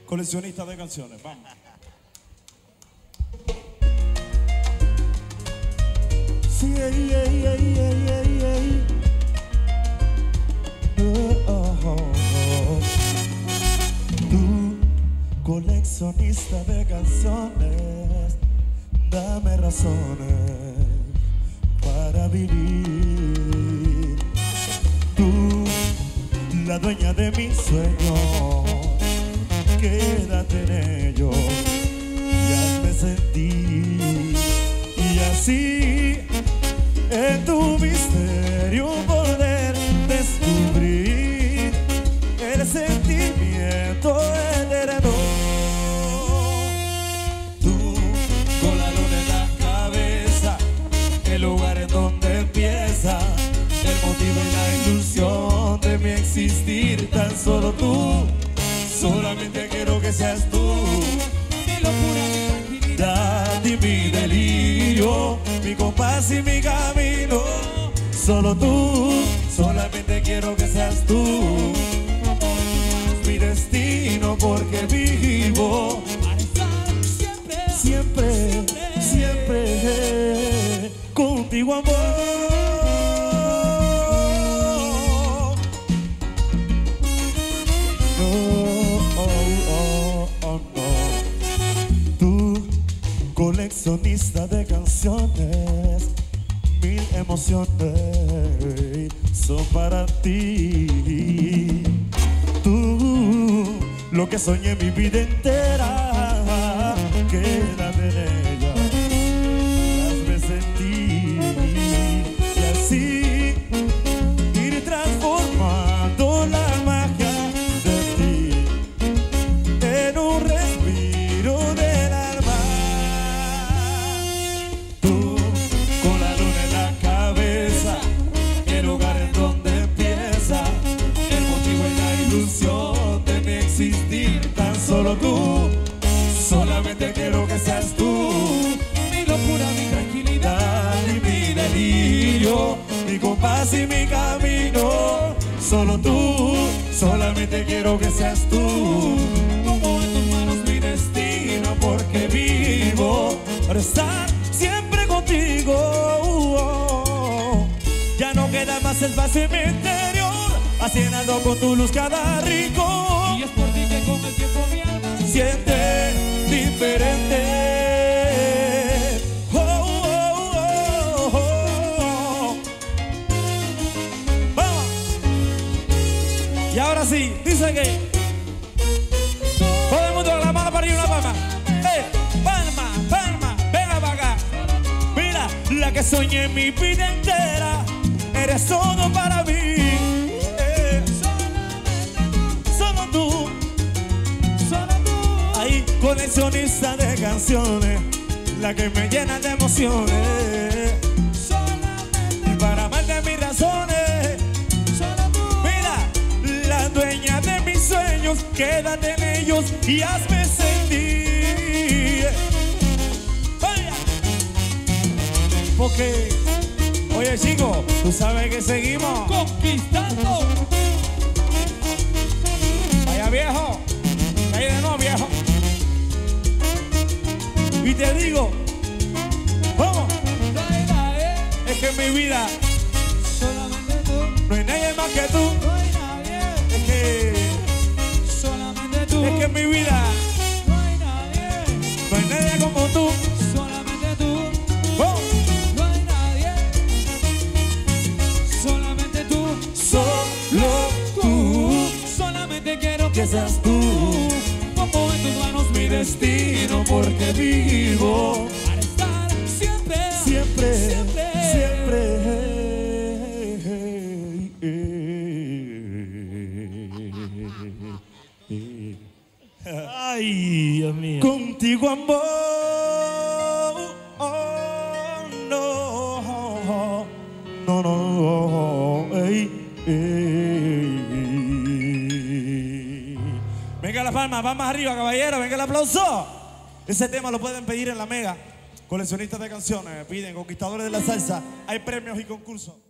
coleccionista de canciones. Vamos. Sí, Tú, coleccionista de canciones, dame razones para vivir. Tú, la dueña de mis sueños, quédate en ellos y hazme sentir. Y así, en tu misterio poder descubrir el sentimiento eterno. Tú, con la luna en la cabeza, el lugar en donde empieza el motivo y la ilusión de mi existir. Tan solo tú, solamente quiero que seas tú. Mi locura, mi tranquilidad y mi delirio, mi compás y mi camino. Solo tú, solamente quiero que seas tú. Mi destino, porque vivo para estar siempre, siempre, siempre contigo, amor. Coleccionista de canciones, mil emociones son para ti. Tú, lo que soñé mi vida entera, quédate en ella, hazme sentir. Y así ir transformando la magia de ti en un respiro del alma. Tan solo tú, solamente quiero que seas tú. Mi locura, mi tranquilidad y mi delirio, mi compás y mi camino. Solo tú, solamente quiero que seas tú. Como en tus manos mi destino, porque vivo para estar siempre contigo. Ya no queda más espacio en mi interior, haciendo con tu luz cada rincón. Y es por ti que con el tiempo mi alma siente diferente. Oh, oh, oh, oh. Vamos. Y ahora sí, dice que todo el mundo con la mano para arriba, una palma. Palma, palma, venga para acá. Mira, la que soñé mi vida entera, eres todo para mí. Coleccionista de canciones, la que me llena de emociones. Solamente para amarte mis razones. Solo tú. Mira, la dueña de mis sueños, quédate en ellos y hazme sentir. Oye, porque, oye chicos, tú sabes que seguimos conquistando. Vaya viejo, ahí de nuevo viejo. Y te digo, ¿cómo? Es que en mi vida solamente tú, no hay nadie más que tú. No hay nadie. Es que solamente tú. Es que en mi vida no hay nadie como tú. Solamente tú. ¿Cómo? No hay nadie. Solamente tú. Solo tú. Solamente quiero que seas tú. Como en tus manos mi destino, porque vivo para estar siempre, siempre, siempre, siempre. Ay, Dios mío. Contigo, amor. Oh, no, no, no. Venga la palma, vamos arriba, caballero, venga el aplauso. Ese tema lo pueden pedir en la Mega. Coleccionistas de canciones, piden Conquistadores de la Salsa. Hay premios y concursos.